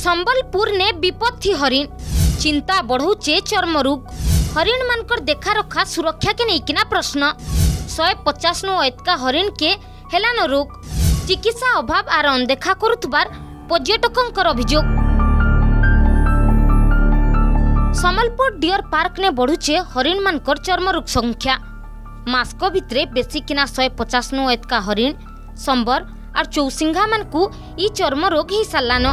संबलपुर ने विपत्ति हरिण चिंता बढ़ौचे चर्मरोग हरिण मानकर देखा रखा सुरक्षा के नहीं प्रश्न 150 नु एतका हरिण के हेलान रोग चिकित्सा अभाव आर अनदेखा करुतबार पर्यटकों अभियोग। संबलपुर डियर पार्क ने बढ़ुचे हरिण मानकर चर्मरोग संख्या मास्क भितरे बेसी किना 150 नु एतका हरिण संबर और चौसिंघा मानकू ई चर्मरोग ही सालान।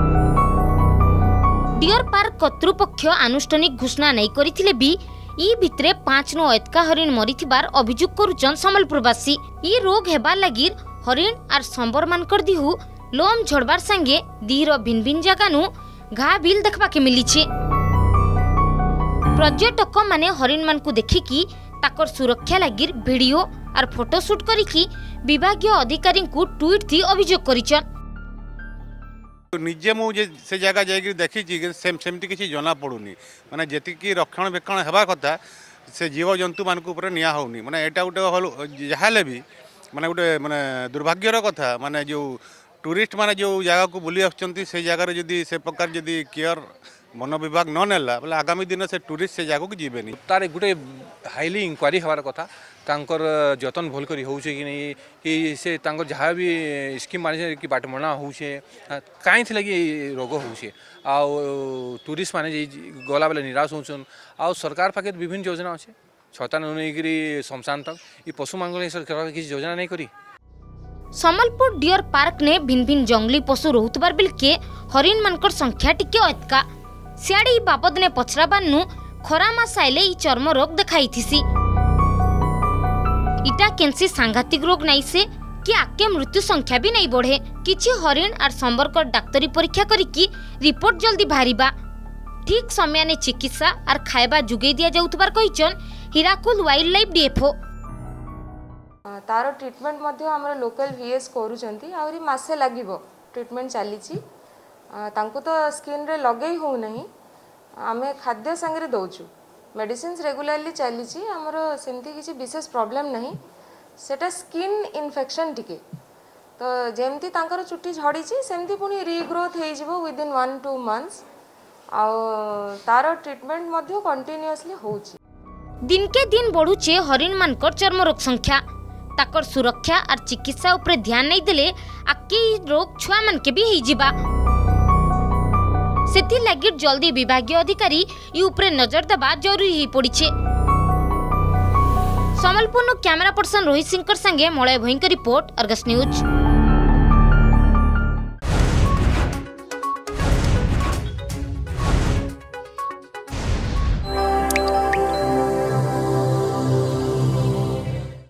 डियर पार्क कर्तृपक्ष आनुष्ठानिक घोषणा नहीं करिथिले भी ई भितरे 5 नु एतका हरिण मरिथिबार अभियोग करुचन संबलपुरवासी। ई रोग हेबा लागि हरिण और संबर मानकर दिहु लोम झड़बार संगे दीर भिन्न भिन्न जगह नु घा बिल देखबा के मिलिछे। पर्यटक माने हरिण मानकू देखिकी ताकर सुरक्षा लागि वीडियो और फोटोशूट करिकी विभागीय अधिकारी को ट्वीट थी अभियोग करिचन। निजे मुझे से जगह जाकर देखी सेमती किसी जना पड़ूनी माने जी रक्षण बेक्षण होगा कथा से जीव जंतु मान निया होनी माने एटा गोटे जहाँ भी माने गोटे माने दुर्भाग्यर कथा माने जो टूरिस्ट माने जो जगह को बुली आसुँच से जगार जदि से प्रकार जदि केयर वन विभाग न नेला बोले आगामी दिन से टूरिस्ट से जगह को जीवेनी तार गोटे हाईली इंक्वारी हबार कथा तांकर जतन भल करी होउछे कि नहीं कि से तांकर जहाँ भी स्कीम माने कि बाटमणा होउछे काई थे लगी रोग होउछे आ टूरिस्ट माने गला बेले निराश होउछन आ सरकार पाखे विभिन्न योजना अच्छे छता नैकरी शमशान तक ये पशु मांगल सरकार किसी योजना नहीं करी। संबलपुर डियर पार्क ने भिन्न भिन्न जंगली पशु रोहुतबार बिलके हरिण मानकर संख्या टिके अतका सियाड़े ई बाबद ने पचराबानु खरा मास आइले ई चर्म रोग देखाई थिसी इटा केनसी सांघातिक रोग नहीं से कि आके मृत्यु संख्या भी नहीं बढ़े किछि हरिण और संबरकर डाक्तरी परीक्षा करिकी रिपोर्ट जल्दी बाहरिबा ठीक समय ने चिकित्सा और खाइबा जुगै दिया जाउतबार कहिचन हीराकुद वाइल्ड लाइफ डीएफओ। तार ट्रीटमेंट मध्य हमर लोकल वीएस करूचंती आउरी मासे लागिबो ट्रीटमेंट चलीची तांको तो स्किन रे लगै हो नहीं आमे खाद्य संगे दउछु मेडिसिन्स रेगुलरली चलीची हमर सेमती किसी विशेष प्रॉब्लम नहीं सेटा स्किन इन्फेक्शन टिके तो जेमती तांकर चुट्टी झड़ीची सेमती पुनी रीग्रोथ हे जिवो विद इन 1-2 मंथ्स आ तार ट्रीटमेंट मध्य कंटीन्यूअसली होउची। दिन के दिन बढ़ुचे हरिण मानकर चर्मरोग संख्या ताकर सुरक्षा और चिकित्सा उपरे ध्यान नहीं देले आके रोग छुआ मन के भी ही जिबा सेति लागि जल्दी विभागीय अधिकारी ई उपरे नजर देबा जरूरी ही पड़िछे। संबलपुर कैमरा पर्सन रोहित सिंह संगे मलय भयंकर रिपोर्ट अर्गस न्यूज।